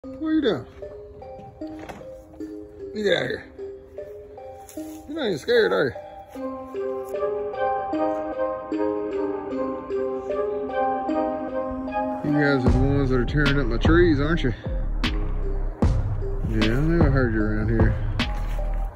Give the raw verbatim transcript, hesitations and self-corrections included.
What are you doing? You get out of here. You're not even scared, are you? You guys are the ones that are tearing up my trees, aren't you? Yeah, I knew I heard you around here.